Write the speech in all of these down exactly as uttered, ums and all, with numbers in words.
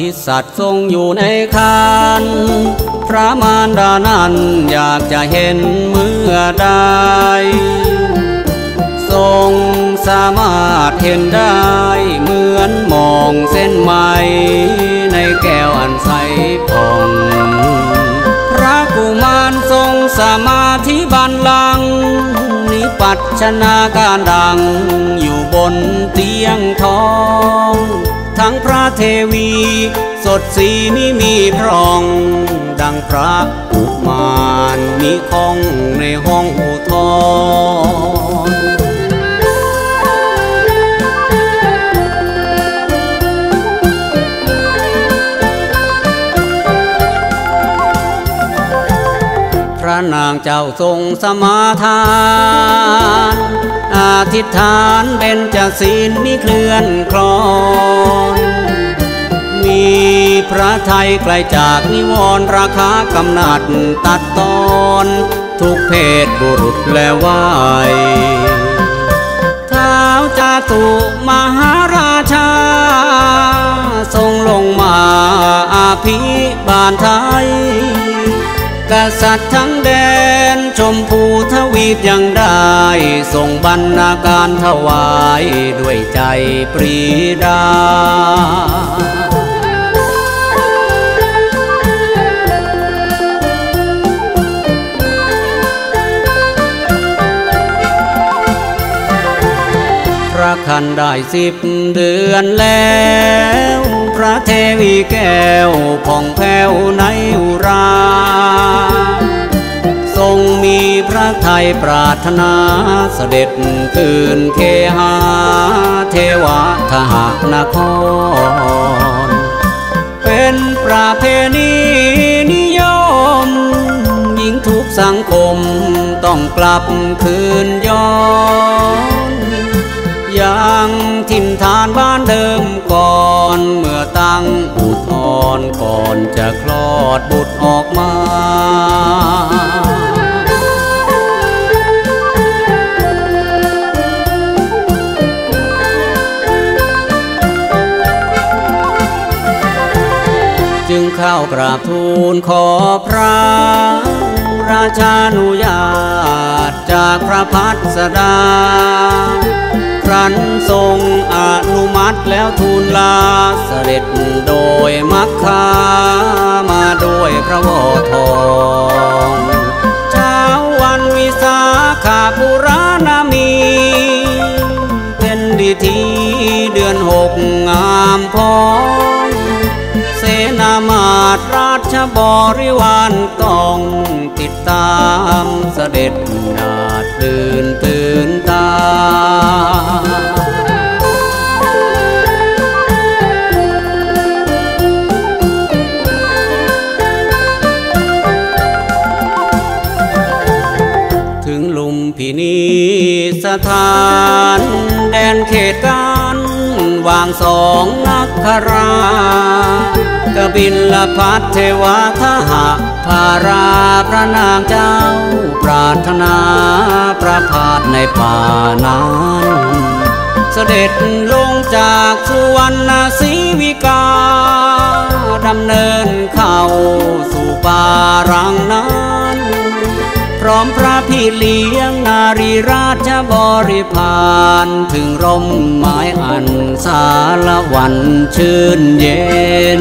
ธิสัตว์ทรงอยู่ในคานพระมารดานั้นอยากจะเห็นเมื่อใดทรงสามารถเห็นได้เหมือนมองเส้นไหมในแก้วอันใสผ่องพระกุมารทรงสมาธิบัลลังก์นิปัชชนาการดังอยู่บนเตียงทองทั้งพระเทวีสดสีมิมีพร่องดังพระกุมารมีห้องในห้องอุทรพระนางเจ้าทรงสมาทานอธิษฐานเบญจศีลมิเคลื่อนคลอนมีพระทัยไกลจากนิวรณ์ราคากำนัดตัดตอนทุกเพศบุรุษและวัยท้าวจาตุมหาราชาทรงลงมาอาภิบาลไทยกษัตริย์ทั้งแดนชมพูทวีปยังได้ทรงบรรณาการถวายด้วยใจปรีดาพระคันได้สิบเดือนแล้วพระเทวีแก้วผ่องแผ้วในอุราทรงมีพระทัยปรารถนาเสด็จคืนเคหาเทวทหนครเป็นประเพณีนิยมหญิงทุกสังคมต้องกลับคืนย้อนยังทิมทานบ้านเดิมก่อนเมื่อตั้งอุทธรก่อนจะคลอดบุตรออกมาจึงเข้ากราบทูลขอพระราชานุญาตจากพระพัสดาครั้นทรงอนุมัติแล้วทูลลาเสด็จโดยมัคคามาด้วยพระวทองเช้าวันวิสาขบูรณามีเป็นดิธีเดือนหกงามพองเสนามาตรราชบริวารต้องติดตามเสด็จนาดตื่นตื่นตาถึงลุมพินีสถานแดนเขตการวางสองนักครากบิลพัทเทวทหะภาราพระนางเจ้าปรารถนาประพาสในป่านั้นเสด็จลงจากสุวรรณศรีวิกาดำเนินเข้าสู่ป่ารังนั้นพร้อมพระพี่เลี้ยงนารีราชบริพารถึงร่มไม้อันสารวันชื่นเย็น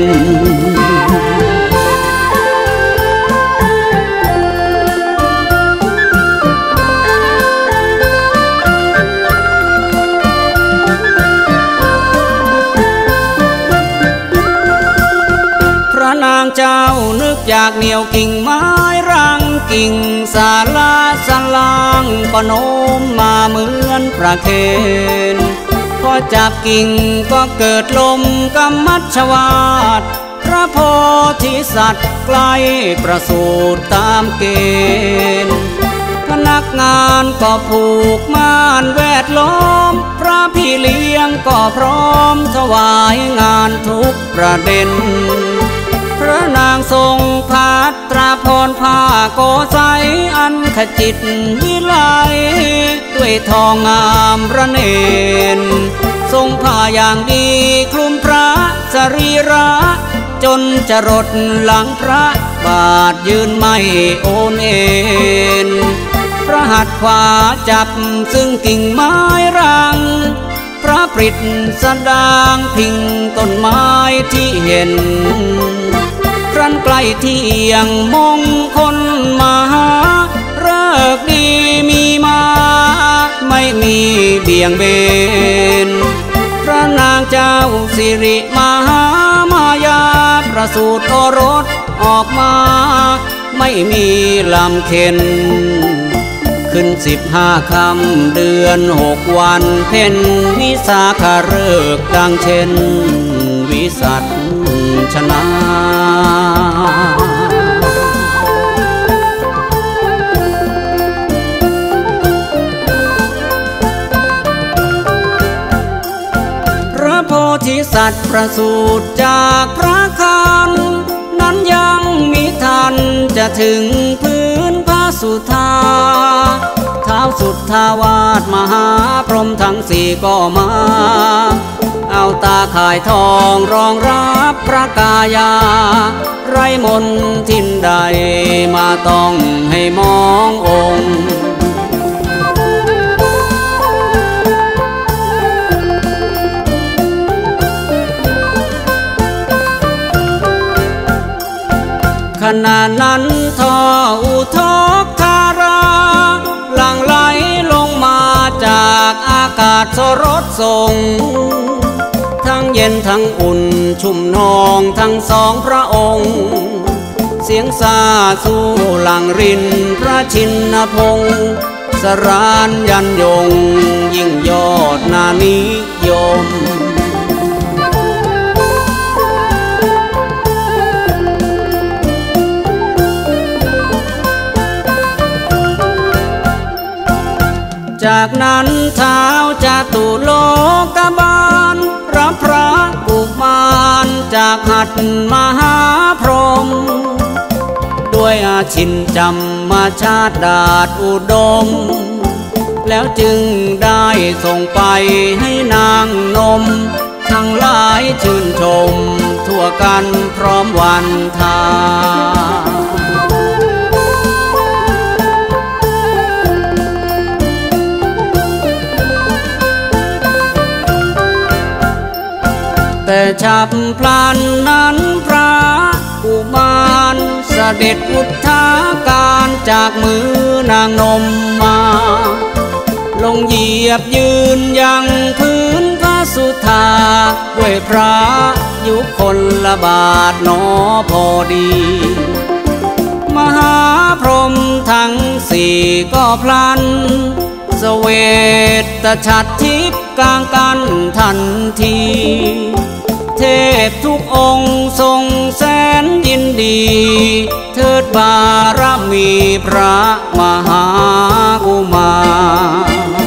นางเจ้านึกอยากเหนี่ยวกิ่งไม้รังกิ่งสาลาสลางก็โน้มมาเหมือนประเคนพอจับกิ่งก็เกิดลมกำมัชวาทพระโพธิสัตว์ใกล้ประสูติตามเกณฑ์พนักงานก็ผูกม่านแวดล้อมพระพี่เลี้ยงก็พร้อมถวายงานทุกประเด็นพระนางทรงภัตราพรผ้าโกไสอันขจิตวิไลด้วยทองงามระเนนทรงผ้าอย่างดีคลุมพระสรีระจนจะรดหลังพระบาทยืนไม่โอนเอ็นพระหัตถ์ขวาจับซึ่งกิ่งไม้รังพระปริตสดางพิงต้นไม้ที่เห็นครั้นใกล้เที่ยงมงคลมาเลิกดีมีมาไม่มีเบี่ยงเบนพระนางเจ้าสิริมหามายาประสูติโอรสออกมาไม่มีลำเค็ญขึ้นสิบห้าคำเดือนหกวันเพ็ญวิสาขฤกษ์ดังเช่นวิสัชนาพระโพธิสัตว์ประสูติจากพระคันนั้นยังมิทันจะถึงพื้นพระสุธาเท้าสุทธาวาสมหาพรหมทั้งสี่ก็มาเอาตาข่ายทองรองรับพระกายาไรมนทินใดมาต้องให้มององค์ขณะนั้นทออุทกธาราหลั่งไหลลงมาจากอากาศสรสส่งทั้งเย็นทั้งอุ่นชุ่มนองทั้งสองพระองค์เสียงซาสู้หลั่งรินพระชินพงศ์สรานยันยงยิ่งยอดนานิยมจากนั้นเท้าจตุโลกบาลรับพระกุมารจากหัตถ์มหาพรหมด้วยอาชินจำมาชาติดาษอุดมแล้วจึงได้ส่งไปให้นางนมทั้งหลายชื่นชมทั่วกันพร้อมวันทาแต่ฉับพลันนั้นพระกุมารเสด็จอุทธาการจากมือนางนมมาลงเหยียบยืนยังพื้นพระสุธาด้วยพระยุคลบาทหนอพอดีมหาพรหมทั้งสี่ก็พลันเสวตฉัตรทิพย์กลางกันทันทีเทพทุกองค์ทรงแสนยินดีเทิดบารมีพระมหากุมาร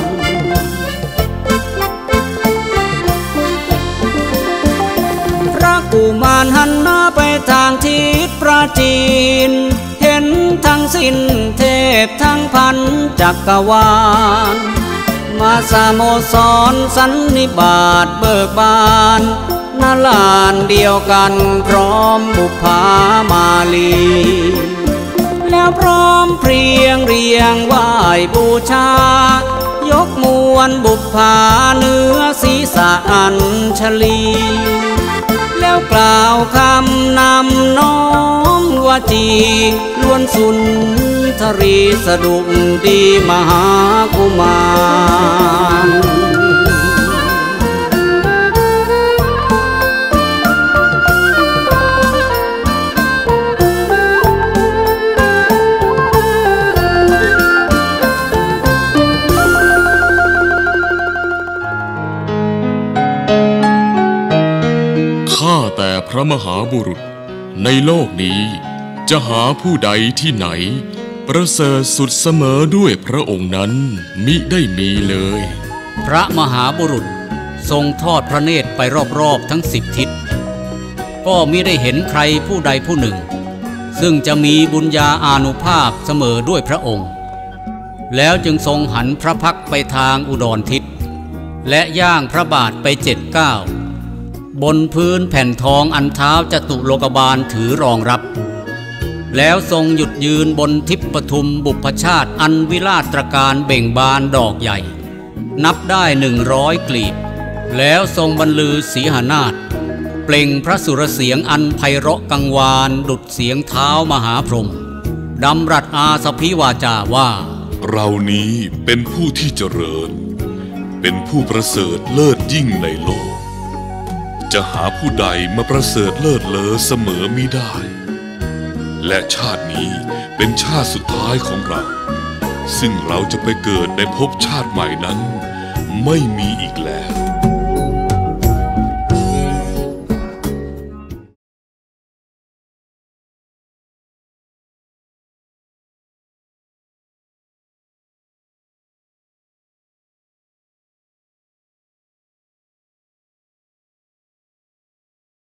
พระกุมารหันหน้าไปทางทิศประจีนเห็นทั้งสิ้นเทพทั้งพันจักรวาลมาสโมสรสันนิบาตเบิกบานนาลานเดียวกันพร้อมบุพามาลีแล้วพร้อมเพรียงเรียงไหว้บูชายกมวลบุพาเนื้อศีรษะอัญชลีแล้วกล่าวคำนำน้อมวจีล้วนสุนทรีสะดุดีมหากุมารข้าแต่พระมหาบุรุษในโลกนี้จะหาผู้ใดที่ไหนประเสริฐสุดเสมอด้วยพระองค์นั้นมิได้มีเลยพระมหาบุรุษทรงทอดพระเนตรไปรอบๆทั้งสิบทิศก็มิได้เห็นใครผู้ใดผู้หนึ่งซึ่งจะมีบุญญาอานุภาพเสมอด้วยพระองค์แล้วจึงทรงหันพระพักไปทางอุดรทิศและย่างพระบาทไปเจ็ดก้าวบนพื้นแผ่นทองอันเท้าจตุโลกบาลถือรองรับแล้วทรงหยุดยืนบนทิพปทุมบุพชาติอันวิราชตรการเบ่งบานดอกใหญ่นับได้หนึ่งร้อยกลีบแล้วทรงบรรลือสีหนาฏเปล่งพระสุรเสียงอันไพเราะกังวานดุจเสียงเท้ามหาพรหมดำรัสอาสพิวาจาว่าเรานี้เป็นผู้ที่เจริญเป็นผู้ประเสริฐเลิศยิ่งในโลกจะหาผู้ใดมาประเสริฐเลิศเลอเสมอมิได้และชาตินี้เป็นชาติสุดท้ายของเราซึ่งเราจะไปเกิดในภพชาติใหม่นั้นไม่มีอีกแล้ว